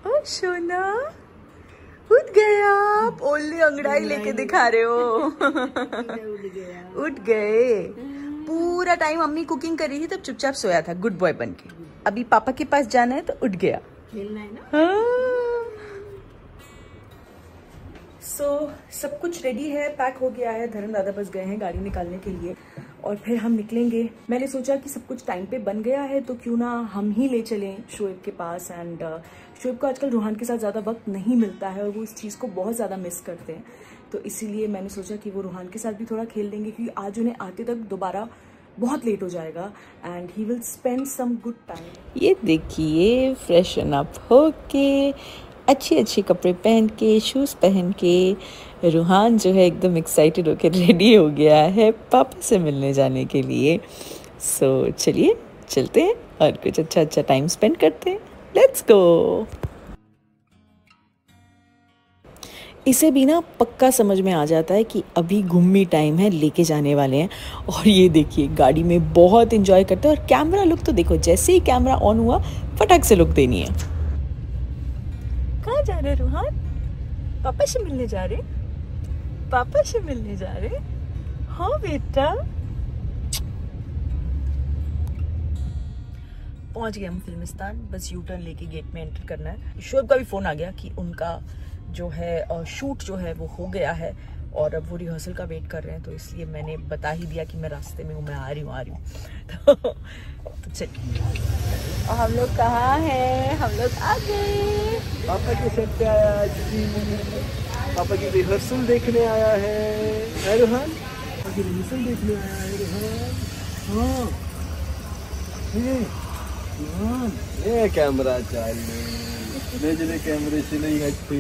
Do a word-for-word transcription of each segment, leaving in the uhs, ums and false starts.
ओ सोना, उठ गए आप? ओली अंगड़ाई लेके दिखा रहे हो। उठ गए। पूरा टाइम मम्मी कुकिंग कर रही थी तब चुपचाप सोया था, गुड बॉय बन के। अभी पापा के पास जाना है तो उठ गया। खेलना है ना। हाँ। सो so, सब कुछ रेडी है, पैक हो गया है। धर्म दादा बस गए हैं गाड़ी निकालने के लिए और फिर हम निकलेंगे। मैंने सोचा कि सब कुछ टाइम पे बन गया है तो क्यों ना हम ही ले चलें शोएब के पास। एंड uh, शोएब को आजकल रूहान के साथ ज़्यादा वक्त नहीं मिलता है और वो इस चीज़ को बहुत ज़्यादा मिस करते हैं। तो इसीलिए मैंने सोचा कि वो रूहान के साथ भी थोड़ा खेल देंगे, क्योंकि आज उन्हें आते तक दोबारा बहुत लेट हो जाएगा and he will spend some good time. ये देखिए, फ्रेशन अप होके, अच्छे अच्छे कपड़े पहन के, शूज़ पहन के रूहान जो है एकदम एक्साइटेड होकर रेडी हो गया है पापा से मिलने जाने के लिए। सो so, चलिए चलते हैं और कुछ अच्छा अच्छा टाइम स्पेंड करते हैं। Let's go. इसे भी ना पक्का समझ में आ जाता है कि अभी घूमी टाइम है, लेके जाने वाले हैं। और ये देखिए गाड़ी में बहुत इंजॉय करते हैं। और कैमरा लुक तो देखो, जैसे ही कैमरा ऑन हुआ फटाक से लुक देनी है। कहाँ जा रहे रूहान? पापा से मिलने जा रहे? पापा से मिलने जा रहे? हाँ बेटा। पहुंच गए हम फिल्मिस्तान, बस यू टर्न लेके गेट में एंटर करना है। शोएब का भी फोन आ गया कि उनका जो है शूट जो है वो हो गया है और अब वो रिहर्सल का वेट कर रहे हैं। तो इसलिए मैंने बता ही दिया कि मैं रास्ते में हूँ, मैं आ रही हूँ आ रही हूँ। तो, तो चलिए। और हम लोग कहाँ हैं? हम लोग आ गए। पापा के सेट पे आया आज की, पापा की रिहर्सल देखने आया है। है रूहान? पापा की रिहर्सल देखने आया है रूहान। हाँ ये रूहान, ये कैमरा चालू, मेरे कैमरे से नहीं हटते।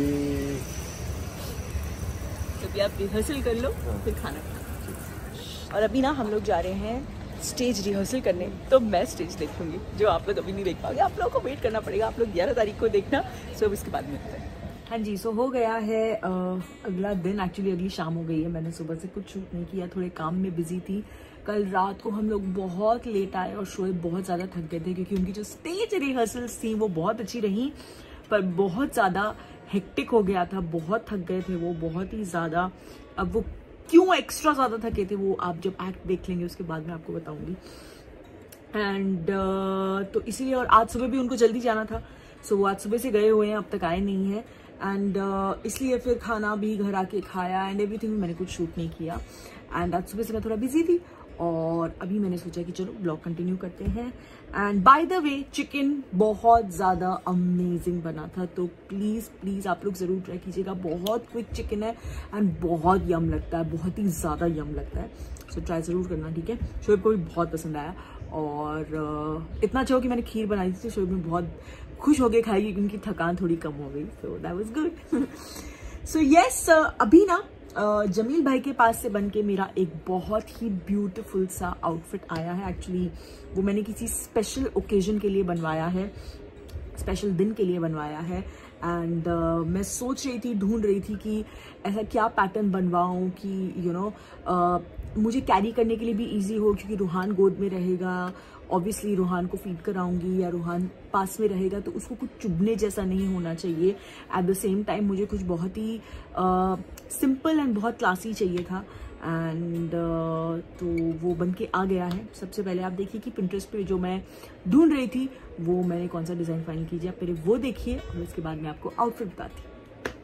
तो अभी आप रिहर्सल कर लो, फिर खाना खाना। और अभी ना हम लोग जा रहे हैं स्टेज रिहर्सल करने, तो मैं स्टेज देखूंगी जो आप लोग अभी नहीं देख पाओगे। आप लोगों को वेट करना पड़ेगा, आप लोग ग्यारह तारीख को देखना। सो इसके बाद मिलते हैं। हाँ जी, सो हो गया है आ, अगला दिन। एक्चुअली अगली शाम हो गई है। मैंने सुबह से कुछ शूट नहीं किया, थोड़े काम में बिजी थी। कल रात को हम लोग बहुत लेट आए और शोएब बहुत ज़्यादा थक गए थे, क्योंकि उनकी जो स्टेज रिहर्सल्स थी वो बहुत अच्छी रही, पर बहुत ज़्यादा हेक्टिक हो गया था। बहुत थक गए थे वो, बहुत ही ज़्यादा। अब वो क्यों एक्स्ट्रा ज़्यादा थके थे वो आप जब एक्ट देख लेंगे उसके बाद मैं आपको बताऊंगी। एंड uh, तो इसीलिए, और आज सुबह भी उनको जल्दी जाना था। सो वो आज सुबह से गए हुए हैं, अब तक आए नहीं हैं। एंड uh, इसलिए फिर खाना भी घर आके खाया एंड एवरीथिंग। मैंने कुछ शूट नहीं किया एंड आज सुबह से मैं थोड़ा बिजी थी और अभी मैंने सोचा कि चलो ब्लॉग कंटिन्यू करते हैं। And by the way, chicken बहुत ज़्यादा अमेजिंग बना था, तो प्लीज़ प्लीज़ आप लोग ज़रूर ट्राई कीजिएगा। बहुत क्विक चिकन है एंड बहुत यम लगता है, बहुत ही ज़्यादा यम लगता है। सो ट्राई ज़रूर करना, ठीक है? शोएब को भी बहुत पसंद आया और uh, इतना अच्छा हो कि मैंने खीर बनाई थी, तो शोएब में बहुत खुश हो गए खाएगी, क्योंकि थकान थोड़ी कम हो गई। So that was good. So yes, अभी ना Uh, जमील भाई के पास से बन के मेरा एक बहुत ही ब्यूटीफुल सा आउटफिट आया है। एक्चुअली वो मैंने किसी स्पेशल ओकेजन के लिए बनवाया है, स्पेशल दिन के लिए बनवाया है। एंड uh, मैं सोच रही थी, ढूंढ रही थी कि ऐसा क्या पैटर्न बनवाऊं कि you you know know, uh, मुझे कैरी करने के लिए भी इजी हो, क्योंकि रूहान गोद में रहेगा। ऑब्वियसली रूहान को फीड कराऊंगी या रूहान पास में रहेगा, तो उसको कुछ चुभने जैसा नहीं होना चाहिए। एट द सेम टाइम मुझे कुछ बहुत ही सिंपल एंड बहुत क्लासी चाहिए था। एंड uh, तो वो बन के आ गया है। सबसे पहले आप देखिए कि पिंटरेस्ट पे जो मैं ढूंढ रही थी वो मैंने कौन सा डिज़ाइन फाइनल कीजिए। आप पहले वो देखिए और उसके बाद मैं आपको आउटफिट बताती हूँ।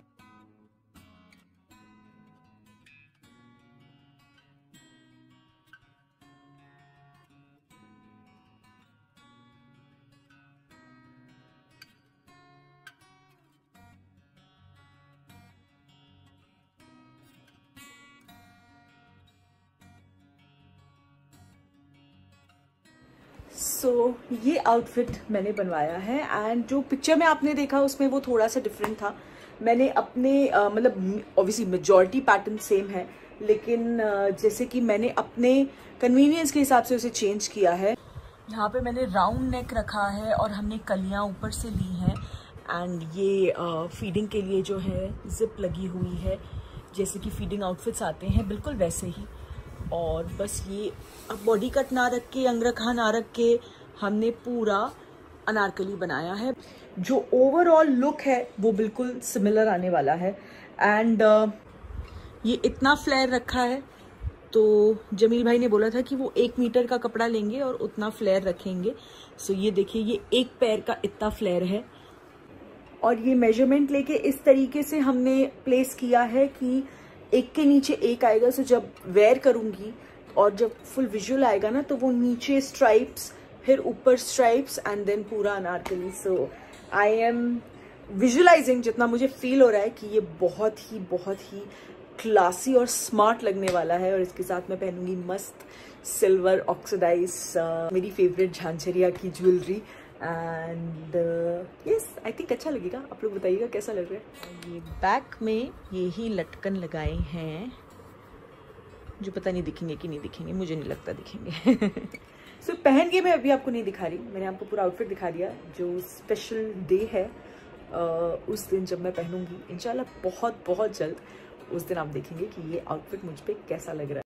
सो so, ये आउटफिट मैंने बनवाया है एंड जो पिक्चर में आपने देखा उसमें वो थोड़ा सा डिफरेंट था। मैंने अपने uh, मतलब ऑब्वियसली मेजॉरिटी पैटर्न सेम है, लेकिन uh, जैसे कि मैंने अपने कन्वीनियंस के हिसाब से उसे चेंज किया है। यहाँ पे मैंने राउंड नेक रखा है और हमने कलियाँ ऊपर से ली हैं एंड ये फीडिंग uh, के लिए जो है जिप लगी हुई है, जैसे कि फीडिंग आउटफिट्स आते हैं बिल्कुल वैसे ही। और बस ये अब बॉडी कट ना रख के, अंगरखा ना रख के हमने पूरा अनारकली बनाया है। जो ओवरऑल लुक है वो बिल्कुल सिमिलर आने वाला है। एंड uh, ये इतना फ्लेयर रखा है, तो जमील भाई ने बोला था कि वो एक मीटर का कपड़ा लेंगे और उतना फ्लेयर रखेंगे। सो ये देखिए, ये एक पैर का इतना फ्लेयर है और ये मेजरमेंट लेके इस तरीके से हमने प्लेस किया है कि एक के नीचे एक आएगा। सो जब वेयर करूंगी और जब फुल विजुअल आएगा ना, तो वो नीचे स्ट्राइप्स, फिर ऊपर स्ट्राइप्स एंड देन पूरा Anarkali. So I am visualizing, जितना मुझे फील हो रहा है कि ये बहुत ही बहुत ही क्लासी और स्मार्ट लगने वाला है। और इसके साथ मैं पहनूंगी मस्त सिल्वर ऑक्सीडाइज uh, मेरी फेवरेट झांझरिया की jewellery. And yes, I think अच्छा लगेगा। आप लोग बताइएगा कैसा लग रहा है। ये बैक में ये ही लटकन लगाए हैं जो पता नहीं दिखेंगे कि नहीं दिखेंगे, मुझे नहीं लगता दिखेंगे। सो so, पहन के मैं अभी आपको नहीं दिखा रही, मैंने आपको पूरा आउटफिट दिखा दिया। जो स्पेशल डे है uh, उस दिन जब मैं पहनूंगी इंशाल्लाह बहुत बहुत जल्द, उस दिन आप देखेंगे कि ये आउटफिट मुझ पे कैसा लग रहा है।